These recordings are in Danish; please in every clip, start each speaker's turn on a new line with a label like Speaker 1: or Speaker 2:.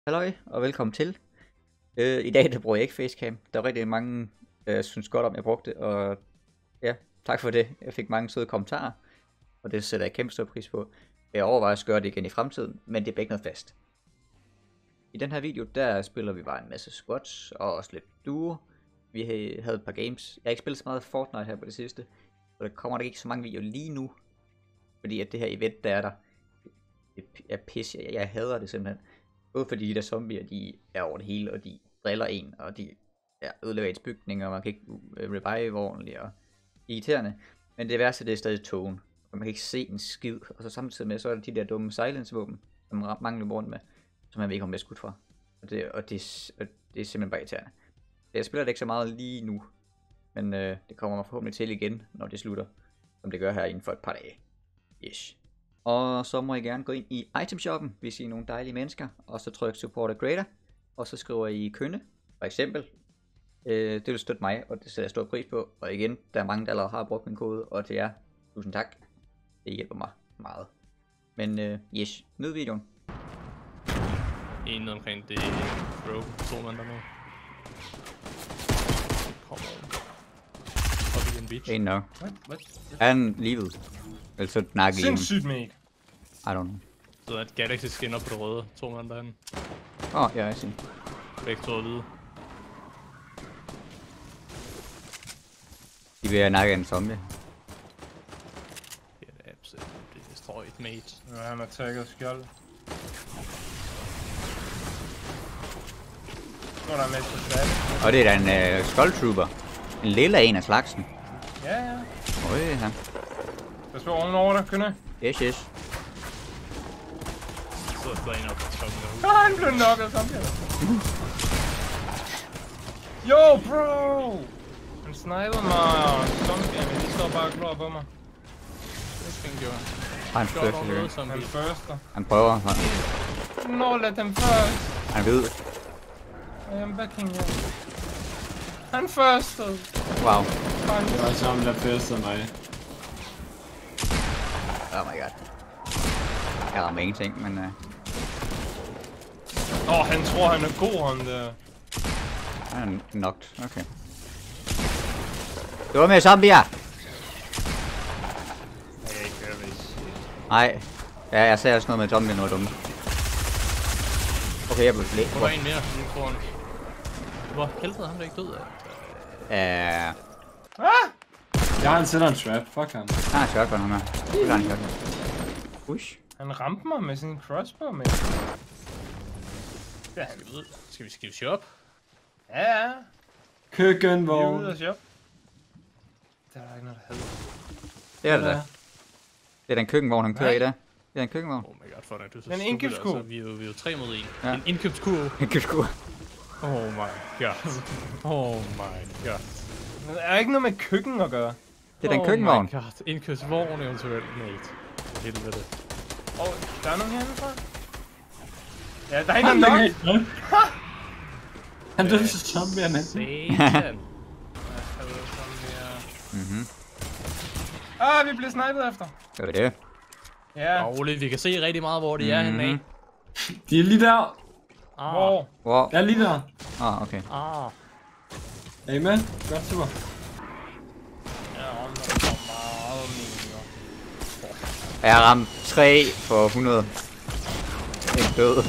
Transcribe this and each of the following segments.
Speaker 1: Halløj og velkommen til. I dag der bruger jeg ikke facecam. Der var rigtig mange, synes godt om, jeg brugte det, og ja, tak for det. Jeg fik mange søde kommentarer, og det sætter jeg kæmpe stor pris på. Jeg overvejer at gøre det igen i fremtiden, men det bliver ikke noget fast. I den her video, der spiller vi bare en masse squads og også lidt duo. Vi havde et par games. Jeg har ikke spillet så meget Fortnite her på det sidste, og der kommer der ikke så mange videoer lige nu, fordi at det her event, der er der, det er pis. Jeg hader det simpelthen. Både fordi de der zombier, de er over det hele, og de driller en, og de ødelægger ens bygninger, og man kan ikke revive ordentligt, og irriterende. Men det værste, det er stadig togen, og man kan ikke se en skid. Og så samtidig med, så er der de der dumme silence-våben, som man mangler rundt med, som man ved ikke om det er skudt fra. Og det er simpelthen bare irriterende. Jeg spiller det ikke så meget lige nu, men det kommer mig forhåbentlig til igen, når det slutter, som det gør her inden for et par dage. Yes. Og så må I gerne gå ind i itemshoppen, hvis I er nogle dejlige mennesker, og så tryk support a creator, og så skriver I kønne, for eksempel. Det vil støtte mig, og det sætter jeg stor pris på. Og igen, der er mange, der allerede har brugt min kode, og til jer, tusind tak. Det hjælper mig meget. Men yes, nyd videoen.
Speaker 2: En omkring det bro, to man der nu. Kommer op i en beach.
Speaker 1: En nok.
Speaker 3: What?
Speaker 1: Han livet. Ellers så nakke i
Speaker 3: Sindssygt, mate.
Speaker 1: I don't know.
Speaker 2: Så er et Galaxy skinner på det røde, to man derinde.
Speaker 1: Ja, jeg siger.
Speaker 2: Begge to er hvide.
Speaker 1: De vil have nakke af en zombie.
Speaker 2: Det er absolut destroyed, mate.
Speaker 3: Ja, han har tagget skjold. Nu er der med til sat.
Speaker 1: Og det er da en skulltrooper. En lille en af slagsen.
Speaker 3: Ja.
Speaker 1: Øj, han.
Speaker 3: Der står ovenover dig, kønne.
Speaker 1: Yes.
Speaker 2: Så er en op på toppen derude.
Speaker 3: Han blev knocket, kom her. Yo, bro! Han snipede mig. Zombie, de står bare klar på mig.
Speaker 2: Det skal han gøre.
Speaker 1: Han
Speaker 2: Gjort over
Speaker 1: først.
Speaker 2: noget, som
Speaker 3: Han
Speaker 2: vi...
Speaker 3: første.
Speaker 1: Han prøver.
Speaker 3: Nå, lad dem først.
Speaker 1: Han ved.
Speaker 3: I am backing you. Han første.
Speaker 1: Wow.
Speaker 4: Det var sammen, der festede mig.
Speaker 1: Oh my god. Jeg rammer ingenting, men
Speaker 3: Han tror, han er god, han der.
Speaker 1: han er knocked. Okay. Det var med zombier!
Speaker 3: Jeg kan ikke høre, hvis...
Speaker 1: Nej. Ja, jeg sagde også noget med zombier, noget dumt. Okay, jeg blev flæt.
Speaker 2: Hvor er en mere, lige foran. Hvor helvede ham der ikke død af?
Speaker 4: Jeg har en sætter en trap, fuck ham.
Speaker 1: Han har shotgun, ham her. Det er en shotgun. Ush.
Speaker 3: Han ramte mig med sin crossbow, med. Ja, han ved.
Speaker 2: Skal vi skifte shop?
Speaker 3: Ja.
Speaker 4: Køkkenvogn.
Speaker 3: Vi er ude og shop. Der er ikke noget, der hedder.
Speaker 1: Det er det da. Det er den køkkenvogn, han kører
Speaker 3: Nej.
Speaker 1: i der. Det er en køkkenvogn.
Speaker 2: Oh my god, for dig, du er så
Speaker 3: Men
Speaker 2: stupid,
Speaker 3: indkøbskurv.
Speaker 2: altså. Vi er jo 3 mod 1.
Speaker 1: Ja.
Speaker 2: En indkøbskurv.
Speaker 1: En køkkenvogn.
Speaker 2: Oh my god. Oh my god.
Speaker 3: Men der er ikke noget med køkken at gøre.
Speaker 1: Det er den køkkenvogn.
Speaker 2: Oh my god. Indkøbsvogn eventuelt, mate. Helvede.
Speaker 3: Der er nogen herinde fra. Ja, der er ikke noget nok.
Speaker 4: Han døde så zombierne.
Speaker 2: Satan.
Speaker 3: Vi bliver snipet efter.
Speaker 1: Gør vi det?
Speaker 3: Ja.
Speaker 2: Roligt, vi kan se rigtig meget, hvor det er henne af.
Speaker 4: De er lige der.
Speaker 3: Hvor?
Speaker 1: Wow.
Speaker 4: Jeg er lige der.
Speaker 1: Okay.
Speaker 4: Er I med? Godt, super.
Speaker 3: Ja, om der er meget mere.
Speaker 1: Jeg har ramt 3 for 100. En død.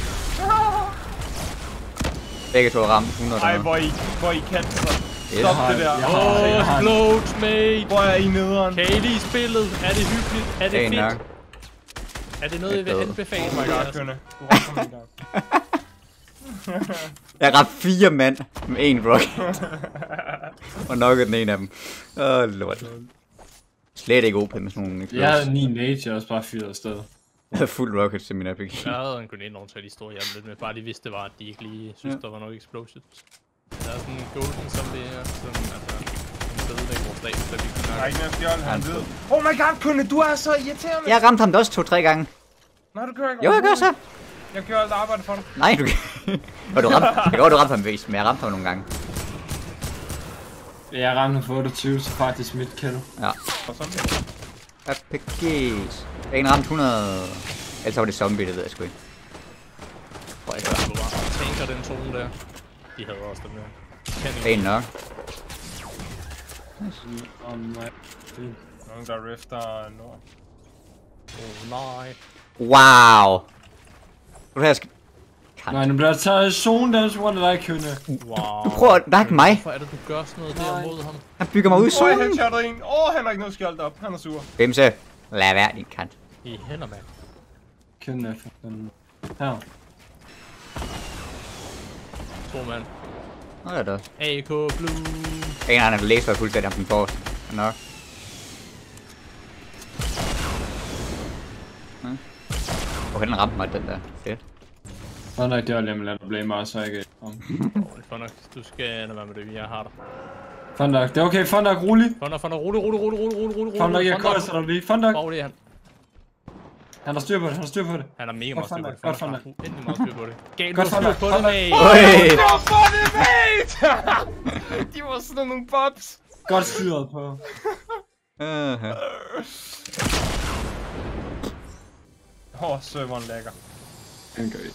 Speaker 1: Begge to har ramt 100.
Speaker 3: Ej, hvor I kan så.
Speaker 1: Yes.
Speaker 3: Stop det der.
Speaker 2: Float, mate.
Speaker 3: Hvor er I nederen?
Speaker 2: Kan I lide spillet? Er det hyggeligt? Er det
Speaker 1: Det er
Speaker 2: fedt?
Speaker 1: nok.
Speaker 2: Er det noget, I vil anbefale?
Speaker 3: Oh my god, kønne. Du rammer mig i dag.
Speaker 1: Jeg har ramt 4 mand med 1 rocket. Og knocket den ene af dem. Lort. Slet ikke OP med sådan nogle
Speaker 4: Jeg havde 9 nades, jeg også bare fyret afsted.
Speaker 1: Jeg havde fuld rocket til min RPG.
Speaker 2: Jeg havde en grenade nogen til de store hjemme lidt med, bare de vidste det var, at de ikke lige synes, der var nok explosives. Der er sådan en golden zombie her, som altså en fedlæg vores dag, så vi kan
Speaker 3: Der er ikke mere skjold, han
Speaker 1: Han
Speaker 3: ved. Oh my god, kønne, du er så irriterende.
Speaker 1: Jeg ramte ham da også 2-3 gange.
Speaker 3: Nej, du gør ikke.
Speaker 1: Jo, jeg gør så.
Speaker 3: Jeg gør alt arbejde for dig.
Speaker 1: Nej, du og du ramte. Jeg går, du ramte ham bevidst, men jeg ramte ham nogle gange.
Speaker 4: Jeg ramte for 28, så faktisk mit kill.
Speaker 1: Ja.
Speaker 3: Og sådan.
Speaker 1: RPG's. En ramte 100. Ellers var det zombie, det ved jeg sgu ikke.
Speaker 2: Tror jeg ikke. sikre den zone der. De havde også den der.
Speaker 1: En nok.
Speaker 3: Nogen der rifter nord.
Speaker 2: Nej.
Speaker 1: Wow. Du her skal...
Speaker 4: Nej, nu bliver der taget zone, der så dig kunne.
Speaker 2: Wow.
Speaker 1: Du prøver at nakke mig.
Speaker 2: Hvorfor er det, du gør sådan noget der mod ham?
Speaker 1: Han bygger mig ud i solen.
Speaker 3: Headshotter en. Han har ikke noget skjold op. Han er sur.
Speaker 1: Bimse. Lad være din kant.
Speaker 2: I hænder, mand.
Speaker 4: Kende efter den. Her.
Speaker 2: 2 mand.
Speaker 1: Nå, det er det.
Speaker 2: AK Blue.
Speaker 1: En anden har læst fuldstændig om den forreste. Nok. Okay, den ramte mig, den der. Fedt.
Speaker 4: Nå nej, det var lige med at blive meget så ikke om.
Speaker 2: Fuck, du skal lade være med det, jeg har dig.
Speaker 4: Fundak, det er okay, Fundak, rolig.
Speaker 2: Fundak, rolig.
Speaker 4: Fundak, jeg kolder dig lige. Fundak.
Speaker 2: Hvor er han?
Speaker 4: Han har styr på det, han har styr på det.
Speaker 2: Han har mega meget styr på det.
Speaker 4: Godt Fundak.
Speaker 2: Endelig meget styr på det. Gav
Speaker 4: Godt
Speaker 2: du styr på det, mate?
Speaker 1: Øj!
Speaker 3: De var sådan nogle bobs.
Speaker 4: Godt styret på.
Speaker 3: Serveren lækker.
Speaker 4: Den gør I.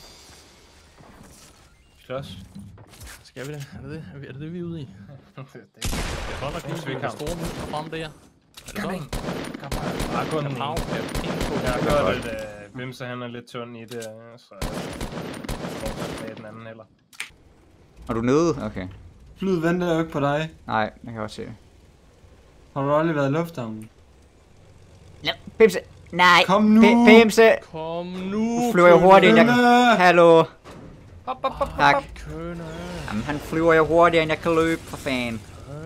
Speaker 3: Klods.
Speaker 2: Skal vi det? Er det det, vi er ude i? Jeg holder
Speaker 3: Hvis vi
Speaker 2: lige
Speaker 3: kan.
Speaker 2: store muskler frem der. Er det så?
Speaker 3: Bare kun
Speaker 2: Kapav,
Speaker 3: jeg har godt lidt, Vimse han er lidt tynd i det, så jeg får den anden heller.
Speaker 1: Er du nede? Okay.
Speaker 4: Flyet venter jo ikke på dig.
Speaker 1: Nej, jeg kan også se det.
Speaker 4: Har du aldrig været i lufthavnen?
Speaker 1: Ja, Bimse! Nej!
Speaker 4: Kom nu!
Speaker 1: Bimse!
Speaker 2: Kom nu!
Speaker 1: Du flyver jo hurtigere end jeg kan... Hallo!
Speaker 3: Hop.
Speaker 1: Tak.
Speaker 2: Kønne.
Speaker 1: Jamen, han flyver jo hurtigere end jeg kan løbe, for fan.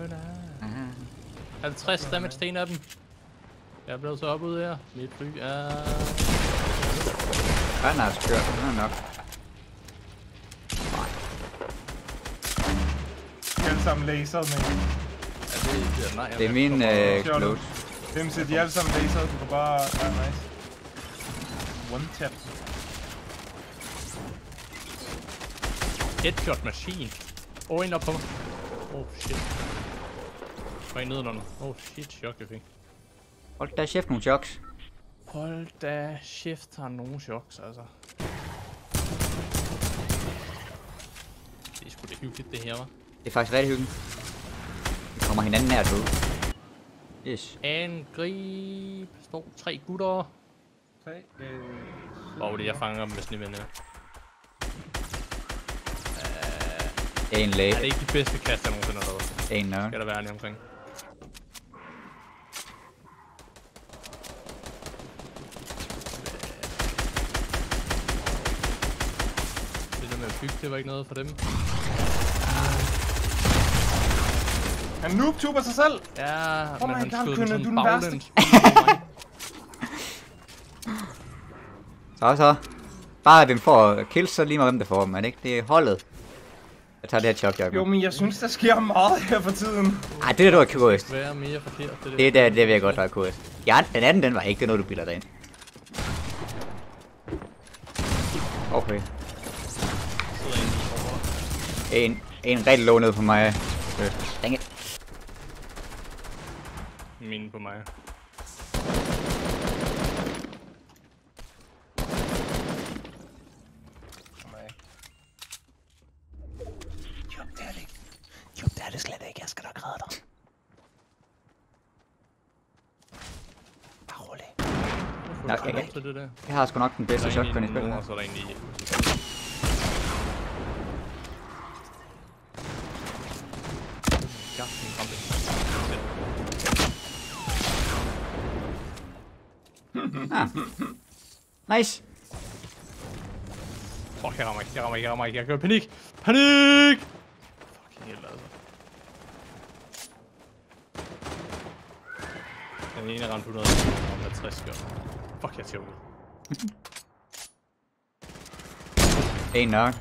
Speaker 2: 50 damage til en af dem. Jeg er blevet så op ud her. Mit fly er...
Speaker 1: Han har skørt, han er nok.
Speaker 3: De er alle sammen laser, men...
Speaker 2: Nej,
Speaker 1: Det er min close.
Speaker 3: Vimse, de er alle sammen laser, du kan bare... Ja, nice. One tap.
Speaker 2: Headshot machine. En op på mig. Shit. Var en nedenunder. Shit, chok jeg fik.
Speaker 1: Hold da chef nogle choks.
Speaker 2: Hold da shift har nogle choks, altså. Det er sgu da hyggeligt det her, hva'?
Speaker 1: Det er faktisk rigtig hyggeligt. Vi kommer hinanden nær ud. Yes.
Speaker 2: Angrib. Står 3 gutter. Det jeg fanger dem med snevende.
Speaker 1: Det er en læge.
Speaker 2: Er det ikke de bedste kast, jeg nogensinde har lavet?
Speaker 1: En nok.
Speaker 2: Skal der være lige omkring. Det der med at bygge, det var ikke noget for dem.
Speaker 3: Han noobtuber sig selv!
Speaker 2: Ja,
Speaker 3: Oh
Speaker 2: men
Speaker 3: my
Speaker 2: han
Speaker 3: God,
Speaker 2: skød
Speaker 3: Kønne,
Speaker 2: den
Speaker 3: du
Speaker 2: sådan
Speaker 3: er den værste.
Speaker 2: baglæns.
Speaker 1: Så. Bare hvem får kills, så lige meget hvem der får dem, er det ikke? Det er holdet. Jeg tager det her chok,
Speaker 3: Jo, men jeg synes, der sker meget her for tiden.
Speaker 1: Ej, det der, du har KS.
Speaker 2: Det er mere forkert.
Speaker 1: Det der, det vil jeg godt have KS. Ja, den anden, den var ikke det noget, du bilder dig ind. Okay. En rigtig low ned på mig. Dang it.
Speaker 2: Min på mig.
Speaker 1: Jo, det er det slet ikke. Jeg skal nok redde dig. Bare rolig. Jeg har sgu nok den bedste shotgun i spillet her.
Speaker 2: Så er der egentlig...
Speaker 1: Nice.
Speaker 2: Fuck, jeg rammer ikke. Jeg gør panik. Panik! Fucking held, altså. Den ene ramte 150 gør. Fuck, jeg tjovede.
Speaker 1: En nok.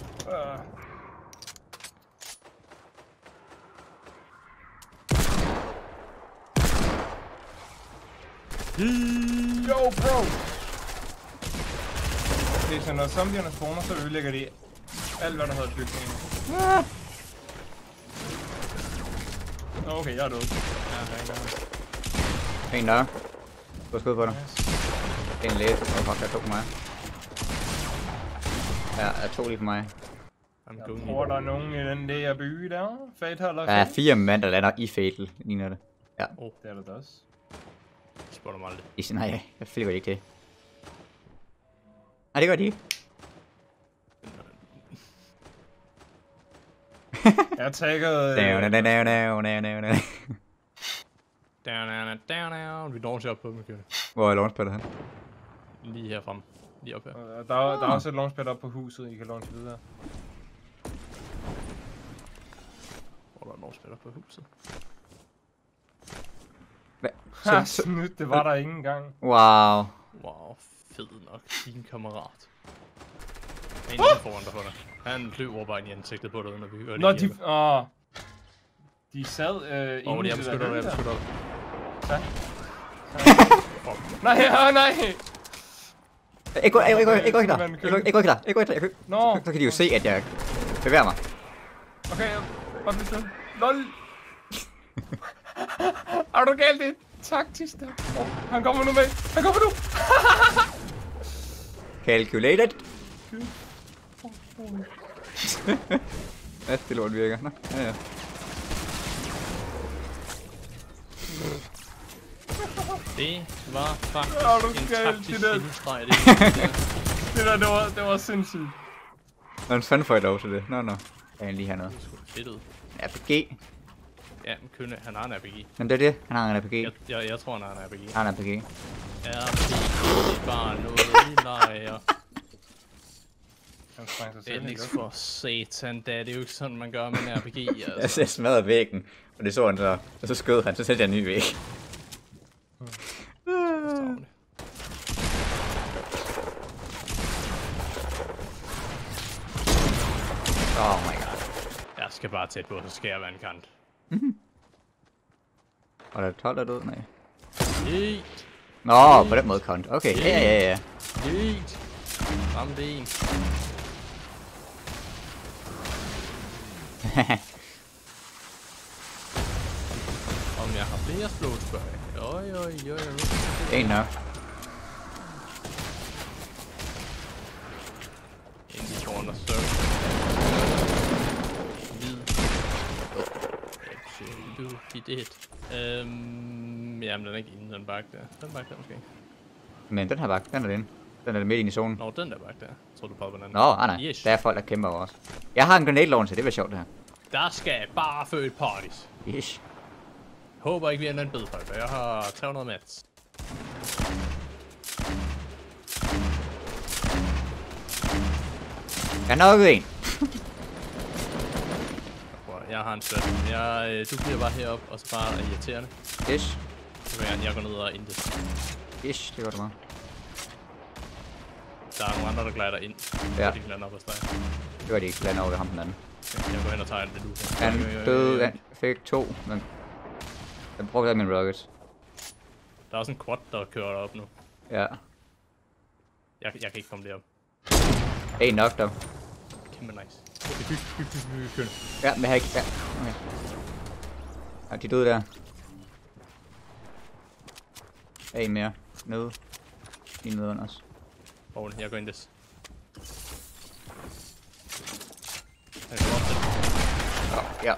Speaker 3: Yo, bro! Det er sådan, når zombierne spawner, så ødelægger de alt, hvad der hedder bygningen. Okay, jeg er død.
Speaker 1: En nok. Du har skud på dig. En læge. Fuck, der er 2 på mig. Ja, der er 2 lige på mig.
Speaker 2: I'm
Speaker 3: Jeg
Speaker 2: going
Speaker 3: tror, der er nogen i den der by der. Fatal
Speaker 1: Der er 4 mand, der lander i Fatal, ligner det.
Speaker 3: Det er der da også.
Speaker 2: Spotter mig aldrig.
Speaker 1: Nej, jeg føler ikke det. Nej, det gør de ikke.
Speaker 3: Jeg tagger...
Speaker 2: Down. Vi launcher op på dem, kører.
Speaker 1: Hvor er launchpaddet hen?
Speaker 2: Lige herfrem. Lige op her.
Speaker 3: Der er også et launchpad op på huset, I kan launche videre.
Speaker 2: Hvor der er launchpad op på huset.
Speaker 1: Hvad?
Speaker 3: Ha, snydt, det var der ikke engang.
Speaker 1: Wow.
Speaker 2: Wow, fed nok. Din kammerat. En oh! foran dig for dig. Han flyv over bare ind i ansigtet på dig, når vi hørte det.
Speaker 3: Nå, de sad inde
Speaker 2: i det der høl der.
Speaker 3: Ja. Nej, nej!
Speaker 1: Ikke gå der.
Speaker 3: Nå.
Speaker 1: Så kan de jo se, at jeg bevæger mig.
Speaker 3: Okay, hold det stille. LOL! Er du galt det? Taktisk der. Han kommer nu med. Han kommer nu!
Speaker 1: Calculated. Det lort virker. Nå, ja.
Speaker 2: Det var faktisk en taktisk indstreg,
Speaker 3: det var sindssygt.
Speaker 1: Hvordan fanden får jeg lov til det? Nå. Jeg lige have noget.
Speaker 2: Det er sgu fedt ud.
Speaker 1: RPG.
Speaker 2: Ja, men Kønne, han har en RPG.
Speaker 1: Men det er det. Han har en RPG.
Speaker 2: Jeg tror, han har en RPG.
Speaker 1: Han har en RPG.
Speaker 2: RPG, det er bare noget, vi leger. Alex for satan, da det er jo ikke sådan, man gør med en RPG, altså.
Speaker 1: Jeg smadrede væggen, og det så han så. Og så skød han, så sætter jeg en ny væg. Oh my god.
Speaker 2: Jeg skal bare tæt på, så skal jeg være en kant.
Speaker 1: Og der er 12 der død? Nej.
Speaker 2: Helt.
Speaker 1: Nå, på den måde kant. Okay, ja.
Speaker 2: Helt. Ramme det en. Om jeg har flere slåsbøj. Jo.
Speaker 1: En nok.
Speaker 2: En i corner circle. Hvid. Du hit it. Jamen den er ikke inde, den bakke der. Den bakke der måske.
Speaker 1: Men den her bakke, den er den. Den er midt inde i zonen.
Speaker 2: Nå, den der bakke der. Jeg tror du popper den anden.
Speaker 1: Nå, nej.
Speaker 2: Yes.
Speaker 1: Der er folk, der kæmper over os. Jeg har en grenade launcher, det bliver sjovt det her.
Speaker 2: Der skal bare født parties.
Speaker 1: Yes.
Speaker 2: Håber ikke vi ender en bed for jeg har 300 mats.
Speaker 1: Jeg har nokket en.
Speaker 2: Jeg har en søn. Du bliver bare heroppe og så bare irriterende.
Speaker 1: Yes.
Speaker 2: Så vil jeg gå ned og intet.
Speaker 1: Yes, det gør det meget.
Speaker 2: Der er nogle andre, der glider ind.
Speaker 1: Ja.
Speaker 2: De lander op hos dig.
Speaker 1: Det var de ikke lander over ved ham den anden.
Speaker 2: Okay, jeg går hen og tager det du.
Speaker 1: Han døde, han fik 2, men jeg brugte ikke min rockets.
Speaker 2: Der er også en quad, der kører derop nu.
Speaker 1: Ja.
Speaker 2: Jeg kan ikke komme derop.
Speaker 1: En nok dog.
Speaker 2: Kæmpe nice. Okay,
Speaker 1: Ja, men jeg har ikke... Ja, okay. Ja, de døde der. En mere. Nede. Lige nede under os.
Speaker 2: Jeg går ind des.
Speaker 1: Ja.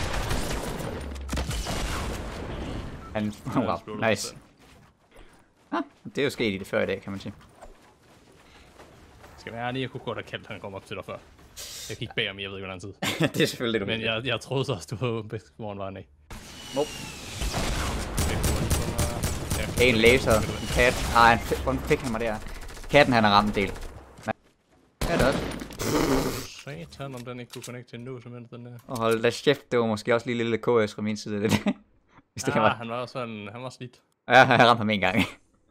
Speaker 1: Han... Wow, nice. Ah, det er jo sket i det før i dag, kan man sige.
Speaker 2: Skal være ærlig, jeg kunne godt have kaldt, han kom op til dig før. Jeg gik bag om, jeg ved ikke, hvor lang tid.
Speaker 1: Det er selvfølgelig det, du
Speaker 2: men jeg troede så også, du var bedst, hvor han var af.
Speaker 1: Nope. En laser, en kat. Hvordan fik han mig der? Katten, han har ramt en del. Ja, det også.
Speaker 2: Satan, om den ikke kunne connecte til nu, som den der.
Speaker 1: Og hold da chef, det var måske også lige lille KS fra min side. Hvis det
Speaker 2: var. Han var også sådan, han var slidt.
Speaker 1: Ja, jeg ramte ham en gang.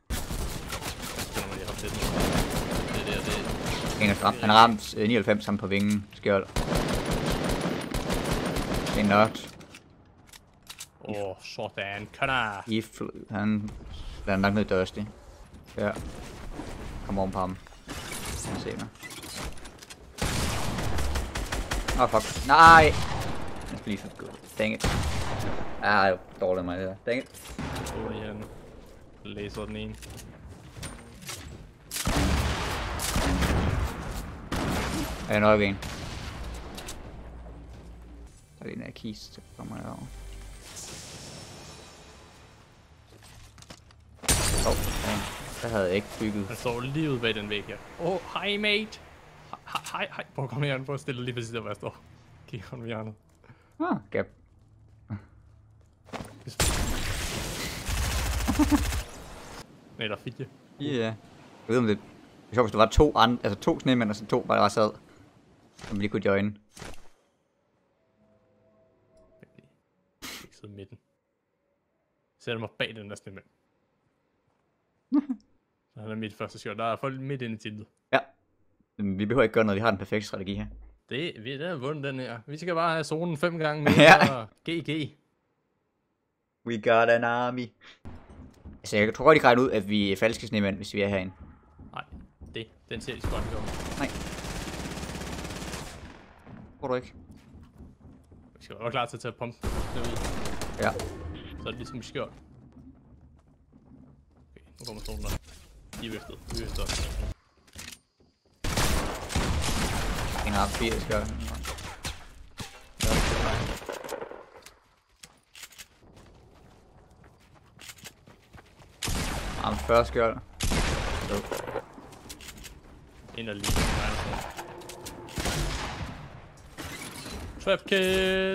Speaker 1: Han har ramt 99 sammen på vingen. Skjold. Det er nok.
Speaker 2: Sådan. Kan
Speaker 1: han er nok ned Dusty. Ja. Kom oven på ham. Lad os se mig. Fuck. Nej! Jeg skal lige for godt. Dang it. Jeg er dårlig mig det der. Dang it.
Speaker 2: Han læser den ene.
Speaker 1: Jeg er nok en. Der er en af keys, så kommer jeg over. Der havde jeg ikke bygget.
Speaker 2: Han står lige ude bag den væg her. Hej mate! Hej. Prøv at komme her, prøv at stille lige præcis der, hvor jeg står. Kig om hjørnet.
Speaker 1: Gap.
Speaker 2: Nej, der er 4.
Speaker 1: Ja. Jeg ved om det... Jeg tror, hvis der var to snemænd, og så to bare sad. Som vi lige kunne join.
Speaker 2: Ikke sidde midten. Sætter mig bag den der snemand. Så han er mit første skjold. Der er folk midt inde i tiltet.
Speaker 1: Ja. Vi behøver ikke gøre noget, vi har den perfekte strategi her.
Speaker 2: Vi har vundet den her. Vi skal bare have zonen 5 gange mere.
Speaker 1: Ja.
Speaker 2: GG.
Speaker 1: We got an army. Altså, jeg tror godt, de kan regne ud, at vi er falske snemænd, hvis vi er herinde.
Speaker 2: Nej, den ser de sgu ikke om.
Speaker 1: Nej. Tror du ikke?
Speaker 2: Vi skal være klar til at tage pumpen.
Speaker 1: Ja.
Speaker 2: Så er det ligesom skjold. Okay, nu kommer zonen der. De er viftet. Vi er viftet også.
Speaker 1: En ret 4 skjold. Arm 40 skjold.
Speaker 2: Ind og lige. Trap kill!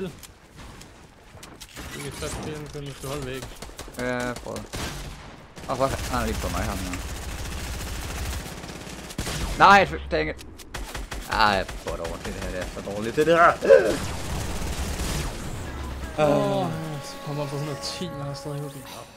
Speaker 2: Du kan trap kill, men du skal holde væk.
Speaker 1: Ja, jeg prøver. Fuck, han er lige på mig ham nu. Nej, dang it. Jeg får det over til det her, det er for dårligt, det der.
Speaker 2: Så kommer på 110, men jeg har stadig ikke.